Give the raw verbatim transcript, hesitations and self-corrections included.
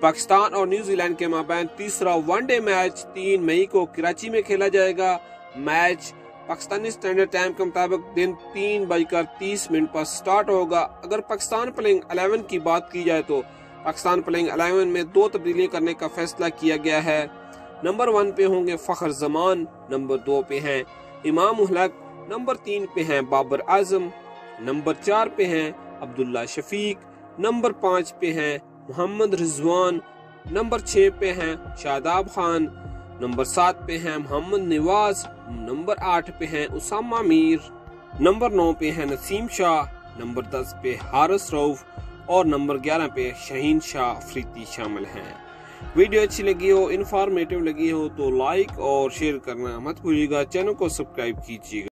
पाकिस्तान और न्यूजीलैंड के माबैन तीसरा वनडे मैच तीन मई को कराची में खेला जाएगा। मैच पाकिस्तानी स्टैंडर्ड टाइम के मुताबिक दिन तीन बजकर तीस मिनट पर स्टार्ट होगा। अगर पाकिस्तान प्लेइंग इलेवन की बात की जाए तो पाकिस्तान प्लेइंग इलेवन में दो तब्दीलियां करने का फैसला किया गया है। नंबर वन पे होंगे फखर जमान, नंबर दो पे हैं इमाम उल हक, नंबर तीन पे हैं बाबर आजम, नंबर चार पे हैं अब्दुल्ला शफीक, नंबर पाँच पे हैं मोहम्मद रिजवान, नंबर छह पे हैं शादाब खान, नंबर सात पे हैं मोहम्मद नवाज, नंबर आठ पे हैं उसामा मीर, नंबर नौ पे हैं नसीम शाह, नंबर दस पे हारिस रऊफ और नंबर ग्यारह पे शहीन शाह अफरीदी शामिल हैं। वीडियो अच्छी लगी हो, इन्फॉर्मेटिव लगी हो तो लाइक और शेयर करना मत भूलिएगा। चैनल को सब्सक्राइब कीजिएगा।